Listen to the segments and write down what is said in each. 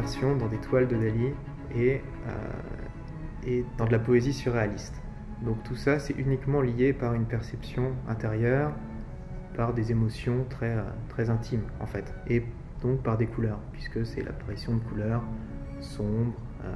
immersion dans des toiles de Dali et dans de la poésie surréaliste. Donc tout ça, c'est uniquement lié par une perception intérieure, par des émotions très intimes en fait, et donc par des couleurs, puisque c'est l'apparition de couleurs sombres,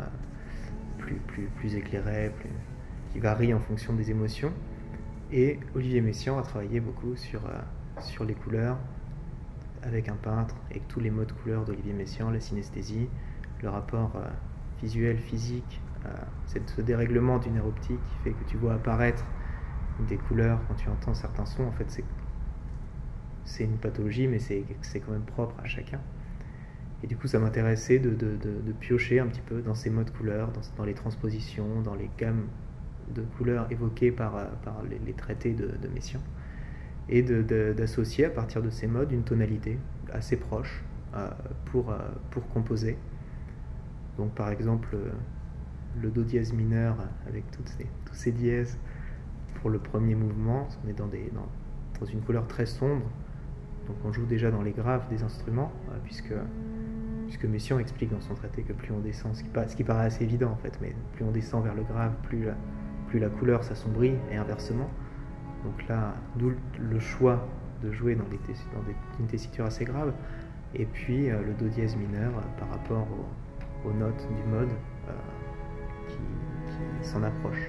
plus éclairées, qui varient en fonction des émotions. Et Olivier Messiaen a travaillé beaucoup sur les couleurs avec un peintre, et tous les mots de couleurs d'Olivier Messiaen, la synesthésie, le rapport visuel, physique, ce dérèglement du nerf optique qui fait que tu vois apparaître des couleurs quand tu entends certains sons. En fait, c'est une pathologie, mais c'est quand même propre à chacun. Et du coup, ça m'intéressait de piocher un petit peu dans ces mots de couleurs, dans les transpositions, dans les gammes de couleurs évoquées par les traités de Messiaen, et d'associer à partir de ces modes une tonalité assez proche pour composer. Donc par exemple le do dièse mineur avec tous ces dièses pour le premier mouvement, on est dans une couleur très sombre, donc on joue déjà dans les graves des instruments, puisque Messiaen explique dans son traité que plus on descend, ce qui paraît assez évident en fait, mais plus on descend vers le grave, plus la couleur s'assombrit, et inversement. Donc là, d'où le choix de jouer dans une tessiture assez grave, et puis le do dièse mineur par rapport aux notes du mode qui s'en approchent.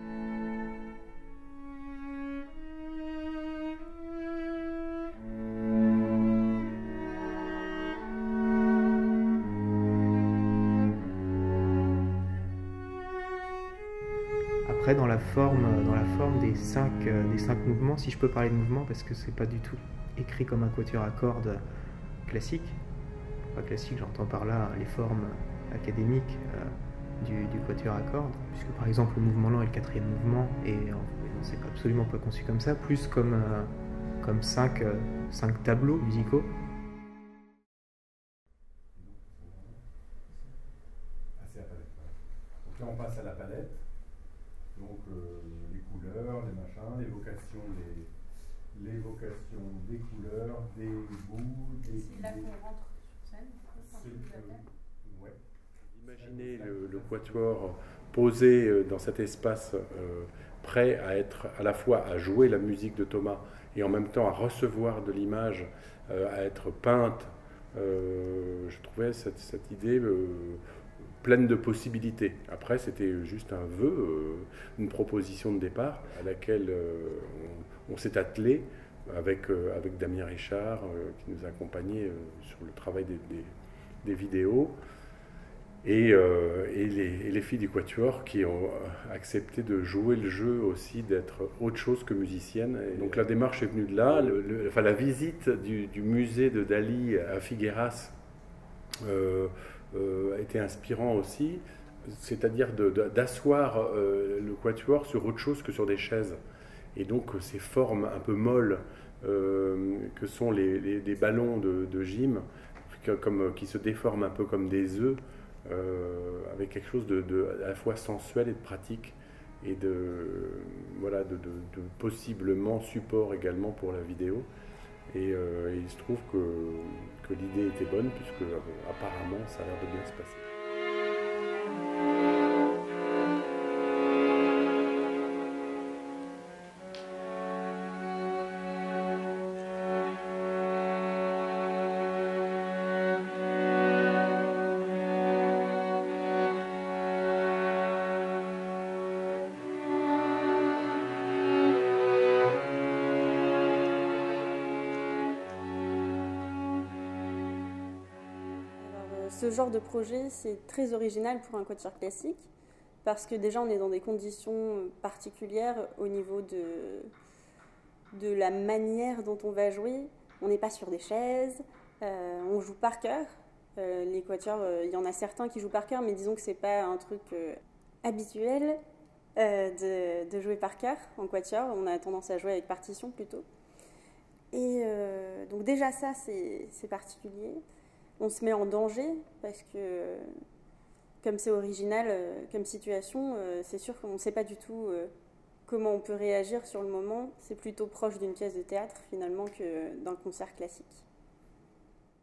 Après, dans la forme des cinq mouvements, si je peux parler de mouvements, parce que c'est pas du tout écrit comme un quatuor à cordes classique. Pas classique, j'entends par là les formes académiques du quatuor à cordes, puisque par exemple le mouvement lent est le quatrième mouvement, et c'est absolument pas conçu comme ça, plus comme cinq tableaux musicaux. Donc là on passe à la palette. Donc les couleurs, les machins, l'évocation des couleurs, des bouts, des... C'est là qu'on rentre sur scène. Ouais. Imaginez le quatuor posé dans cet espace prêt à être à la fois à jouer la musique de Thomas et en même temps à recevoir de l'image, à être peinte. Je trouvais cette idée pleine de possibilités. Après, c'était juste un vœu, une proposition de départ à laquelle on s'est attelé avec Damien Richard qui nous accompagnait sur le travail des vidéos, et les filles du Quatuor qui ont accepté de jouer le jeu aussi, d'être autre chose que musicienne. Et donc la démarche est venue de là. La visite du musée de Dali à Figueras a été inspirant aussi, c'est-à-dire d'asseoir le quatuor sur autre chose que sur des chaises. Et donc ces formes un peu molles que sont les ballons de gym, qui se déforment un peu comme des œufs, avec quelque chose à la fois sensuel et de pratique, et de possiblement support également pour la vidéo. Et il se trouve que l'idée était bonne, puisque apparemment ça a l'air de bien se passer. Ce genre de projet, c'est très original pour un quatuor classique, parce que déjà on est dans des conditions particulières au niveau de la manière dont on va jouer. On n'est pas sur des chaises, on joue par cœur. Les quatuors, il y en a certains qui jouent par cœur, mais disons que c'est pas un truc habituel de jouer par cœur en quatuor. On a tendance à jouer avec partition plutôt. Et donc déjà ça, c'est particulier. On se met en danger parce que, comme c'est original comme situation, c'est sûr qu'on ne sait pas du tout comment on peut réagir sur le moment. C'est plutôt proche d'une pièce de théâtre finalement que d'un concert classique.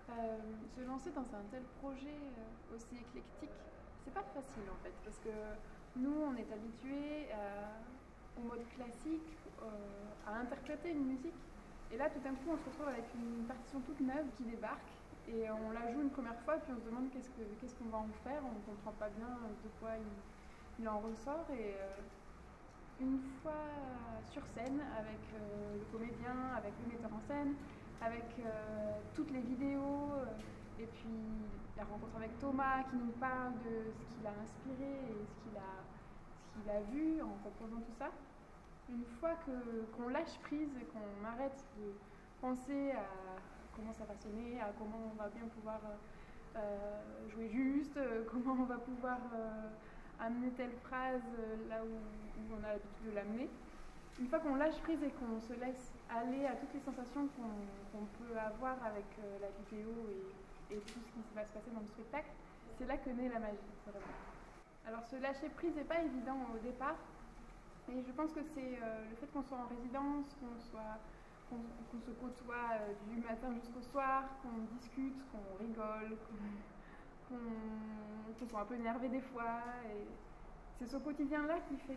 Se lancer dans un tel projet aussi éclectique, c'est pas facile en fait, parce que nous on est habitués au mode classique, à interpréter une musique, et là tout d'un coup on se retrouve avec une partition toute neuve qui débarque, et on la joue une première fois, puis on se demande qu'est-ce qu'on va en faire, on ne comprend pas bien de quoi il en ressort, et une fois sur scène avec le comédien, avec le metteur en scène, avec toutes les vidéos, et puis la rencontre avec Thomas qui nous parle de ce qu'il a inspiré et ce qu'il a vu en composant tout ça. Une fois qu'on lâche prise et qu'on arrête de penser à comment ça va sonner, à comment on va bien pouvoir jouer juste, comment on va pouvoir amener telle phrase là où on a l'habitude de l'amener, une fois qu'on lâche prise et qu'on se laisse aller à toutes les sensations qu'on peut avoir avec la vidéo et tout ce qui va se passer dans le spectacle, c'est là que naît la magie, vraiment. Alors se lâcher prise n'est pas évident au départ, et je pense que c'est le fait qu'on soit en résidence, qu'on se côtoie du matin jusqu'au soir, qu'on discute, qu'on rigole, qu'on soit un peu énervé des fois, et c'est ce quotidien-là qui fait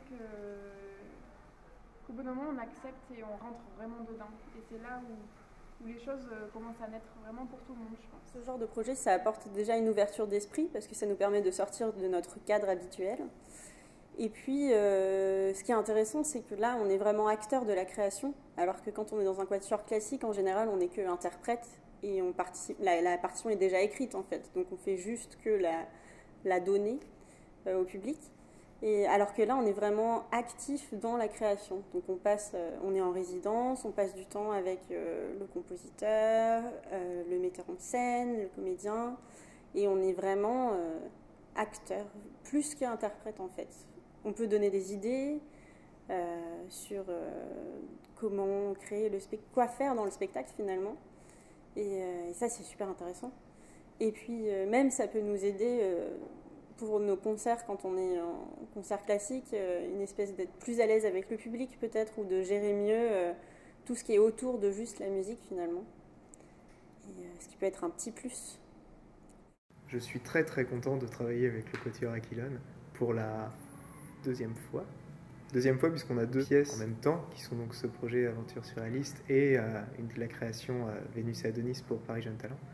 qu'au bout d'un moment on accepte et on rentre vraiment dedans, et c'est là où les choses commencent à naître vraiment pour tout le monde, je pense. Ce genre de projet, ça apporte déjà une ouverture d'esprit parce que ça nous permet de sortir de notre cadre habituel. Et puis, ce qui est intéressant, c'est que là, on est vraiment acteur de la création, alors que quand on est dans un quatuor classique, en général, on n'est que interprète et on participe. La partition est déjà écrite en fait, donc on fait juste que la donner au public. Et alors que là, on est vraiment actif dans la création. Donc on est en résidence, on passe du temps avec le compositeur, le metteur en scène, le comédien, et on est vraiment acteur, plus qu'interprète en fait. On peut donner des idées sur comment créer le spectacle, quoi faire dans le spectacle finalement. Et ça, c'est super intéressant. Et puis, même, ça peut nous aider pour nos concerts, quand on est en concert classique, une espèce d'être plus à l'aise avec le public peut-être, ou de gérer mieux tout ce qui est autour de juste la musique finalement. Et, ce qui peut être un petit plus. Je suis très très content de travailler avec le Quatuor Aquilone pour la deuxième fois. Deuxième fois puisqu'on a 2 pièces en même temps, qui sont donc ce projet Aventure Surréaliste et la création Vénus et Adonis pour Paris Jeunes Talents.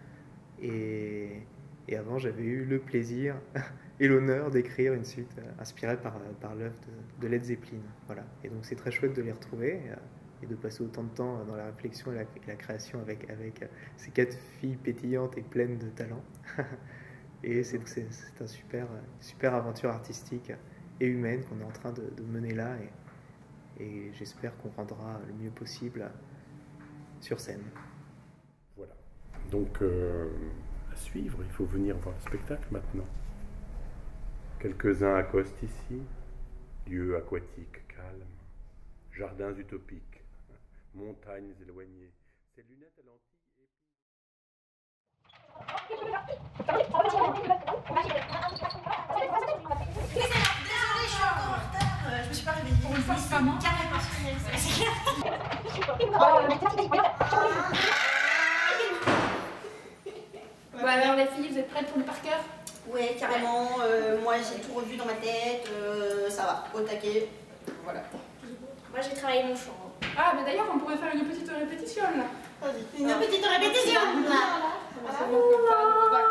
Et avant, j'avais eu le plaisir et l'honneur d'écrire une suite inspirée par l'œuvre de Led Zeppelin. Voilà. Et donc c'est très chouette de les retrouver et de passer autant de temps dans la réflexion et la création avec ces 4 filles pétillantes et pleines de talent. Et c'est une super aventure artistique et humaine qu'on est en train de mener là, et j'espère qu'on rendra le mieux possible sur scène. Voilà. Donc à suivre, il faut venir voir le spectacle maintenant. Quelques-uns accostent ici, lieux aquatiques calmes, jardins utopiques, montagnes éloignées. Ces lunettes à lentilles Désolée, je suis encore en retard. Je me suis pas réveillée. Pour une fois, c'est pas moi. Carrément. Bon alors les filles, vous êtes prêtes pour le par cœur? Ouais, carrément. Moi, j'ai tout revu dans ma tête. Ça va, au taquet. Voilà. Moi j'ai travaillé mon chant. Ah mais d'ailleurs on pourrait faire une petite répétition là. Vas-y. Une petite répétition. Voilà.